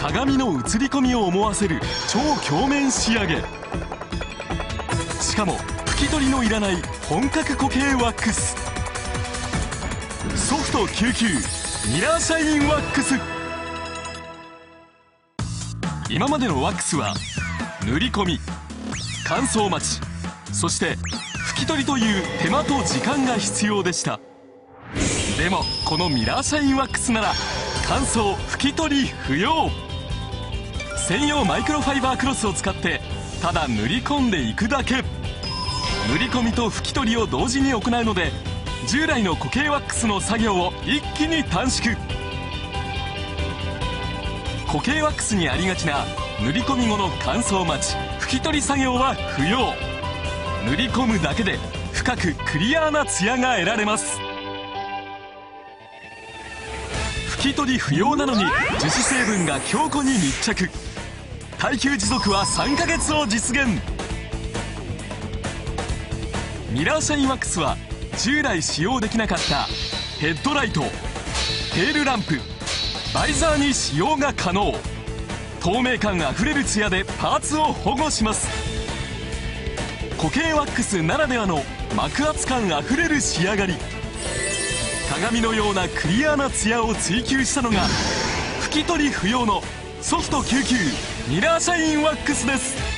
鏡の映り込みを思わせる超鏡面仕上げ。しかも拭き取りのいらない本格固形ワックス。ソフト99ミラーシャインワックス。今までのワックスは塗り込み、乾燥待ち、そして拭き取りという手間と時間が必要でした。でもこのミラーシャインワックスなら乾燥拭き取り不要。専用マイクロファイバークロスを使ってただ塗り込んでいくだけ。塗り込みと拭き取りを同時に行うので従来の固形ワックスの作業を一気に短縮。固形ワックスにありがちな塗り込み後の乾燥待ち、拭き取り作業は不要。塗り込むだけで深くクリアなツヤが得られます。拭き取り不要なのに樹脂成分が強固に密着。耐久持続は3ヶ月を実現。ミラーシャインワックスは従来使用できなかったヘッドライト、テールランプ、バイザーに使用が可能。透明感あふれるツヤでパーツを保護します。固形ワックスならではの膜厚感あふれる仕上がり。鏡のようなクリアなツヤを追求したのが拭き取り不要のソフト99ミラーシャインワックスです。